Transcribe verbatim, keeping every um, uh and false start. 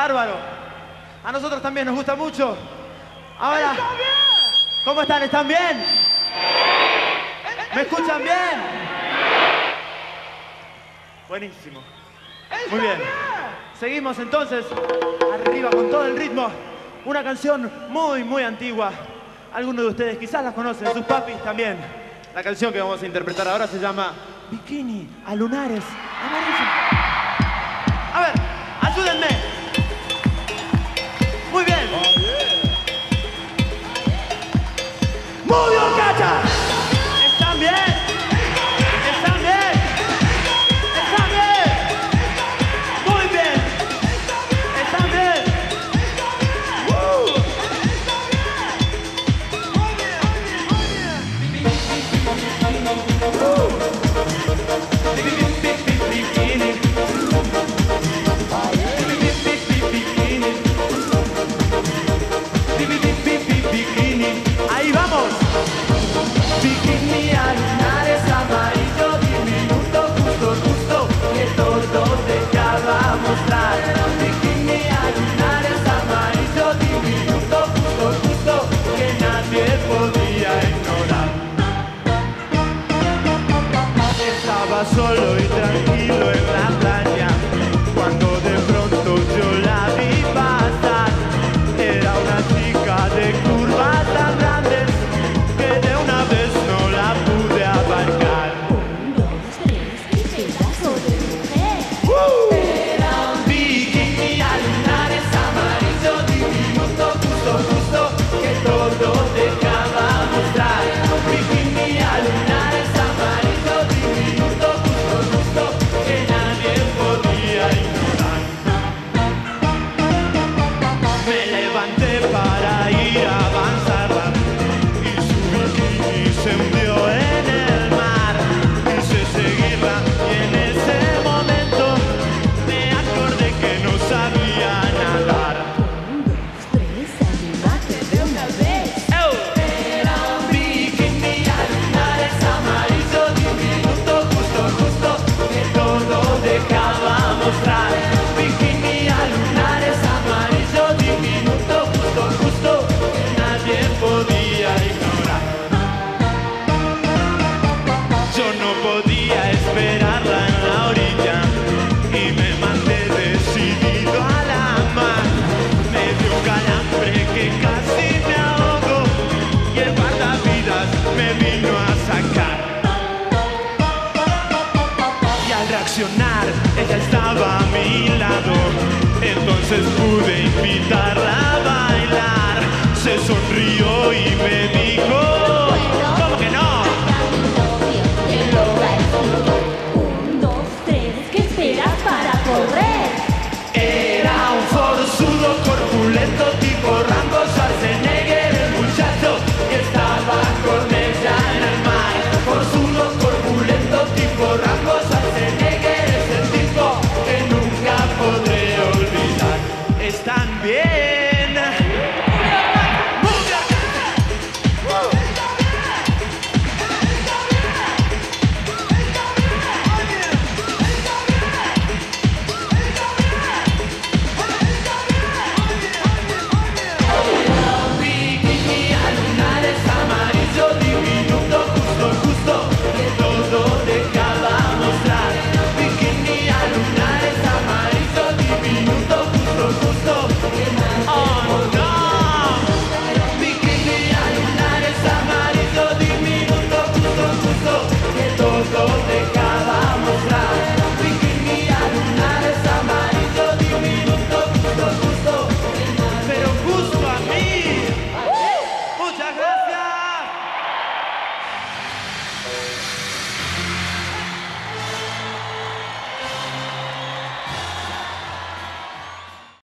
Bárbaro. A nosotros también nos gusta mucho. Ahora, ¿cómo están? ¿Están bien? ¿Me escuchan bien? Buenísimo. Muy bien. Seguimos entonces arriba con todo el ritmo. Una canción muy, muy antigua. Algunos de ustedes quizás la conocen, sus papis también. La canción que vamos a interpretar ahora se llama Bikini a Lunares Amarillos. A ver, ayúdenme. Muy bien. Muy bien, cacha. ¿Están bien? ¿Están bien? ¿Están bien? Muy bien. ¿Están bien? ¡Uh! Ahí vamos. Bikini a lunares amarillo, diminuto, justo, justo, que todo dejaba mostrar. Bikini a lunares amarillo, diminuto, justo, justo, que nadie podía ignorar. Estaba solo y tranquilo en la playa, cuando de pronto yo la vi pasar. Era una chica de curvas tan grandes que de una vez no la pude abarcar. Un, dos, tres, qué pedazo de mujer. ¡Uh! Era un Bikini a lunares amarillo, diminuto, justo, justo, que todo dejaba mostrar. Bikini a lunares amarillo, diminuto, justo, justo, que nadie podía ignorar. Me levanté para ir a avanzarla y su bikini se hundió en el mar. Quise seguirla y en ese momento me acordé que no sabía nadar. un, dos, tres, animate de una vez. Era un bikini a lunares amarillo, diminuto, justo, justo, que todo dejaba mostrar. Bikini a lunares amarillo, diminuto, justo, justo, que nadie podía ignorar. Yo no podía esperarla en la orilla y me mandé decidido a la mar. Me dio un calambre que casi me ahogó y el guardavidas me vino a sacar. Y al reaccionar ella estaba a mi lado, entonces pude invitarla